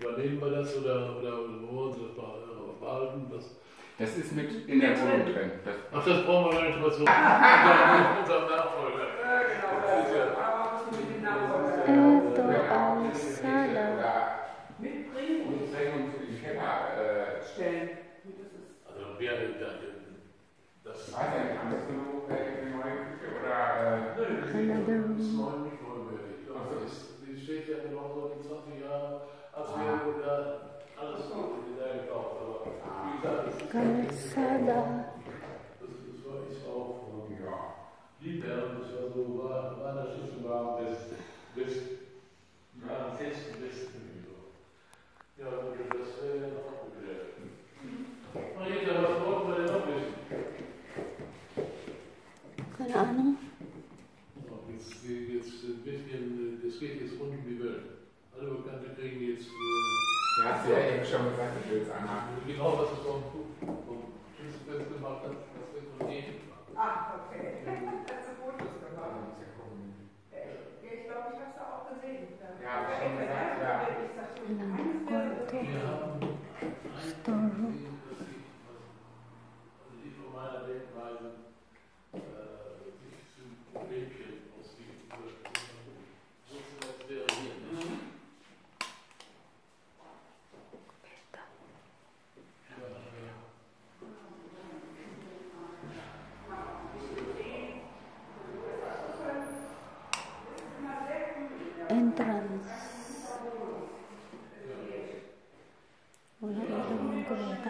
Übernehmen wir das oder wollen Sie das behalten? Das ist mit in der Wohnung drin. Ach, das brauchen wir gar nicht was so. Unser Nachfolger. Mitbringen und uns in den Keller stellen. Also wer das weiß ja nicht, haben das genug eine neue Küche oder das ist neu nicht vollwertig. Die steht ja genau so in 20 Jahren, als wir alles gut in der gekauft. Aber wie gesagt, das ist auch Liebherr, das war so, war der Schlüssel war am festen Westen. Ja, gut, das wäre ja noch abgeklärt. Marita, was wollten wir denn noch wissen? Keine Ahnung. Das geht jetzt rund um die Welt. Alle Bekannte kriegen jetzt. Ja, hast du ja eben schon gesagt, ich will es anmachen. Genau, was es vom Schutzfest gemacht hat, das wird von denen gemacht. Ah, okay. Hat sie Fotos gemacht. Ich glaube, ich habe es auch gesehen. Ja, schon gesagt, ja. Wir haben die von meiner Denkweise sich zum Problemchen ausgeben würden. So das wäre hier. Entrance. Wala yung kumita.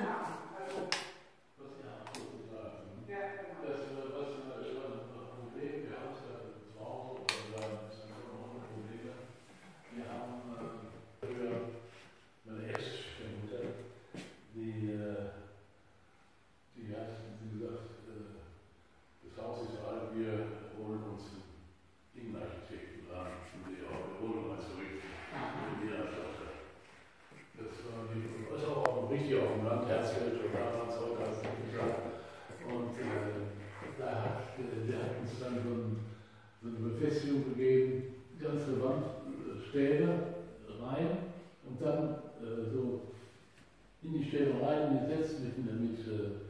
Befestigung gegeben, ganze Wandstäbe rein und dann so in die Stäbe rein gesetzt mit